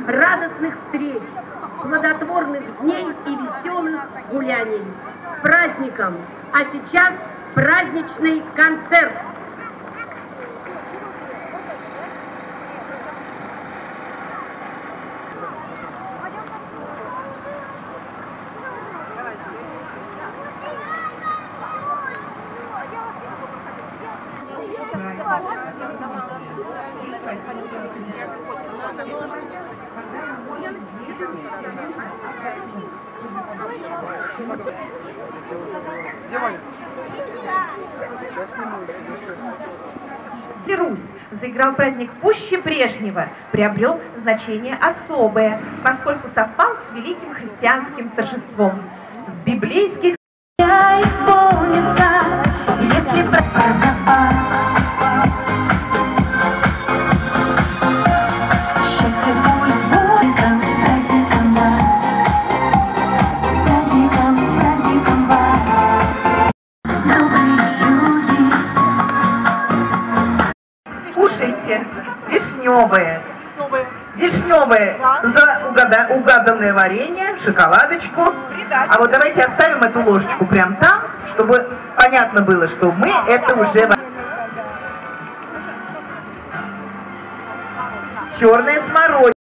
радостных встреч, плодотворных дней и веселых гуляний. С праздником! А сейчас праздничный концерт! Русь заиграл праздник пуще прежнего, приобрел значение особое, поскольку совпал с великим христианским торжеством. С библейских исполнится, если про запас. Счастье пусть будет с праздником вас, с праздником вас, добрые люди. Кушайте вишневое за угаданное варенье, шоколадочку. А вот давайте оставим эту ложечку прям там, чтобы понятно было, что мы это уже... Черная смородина.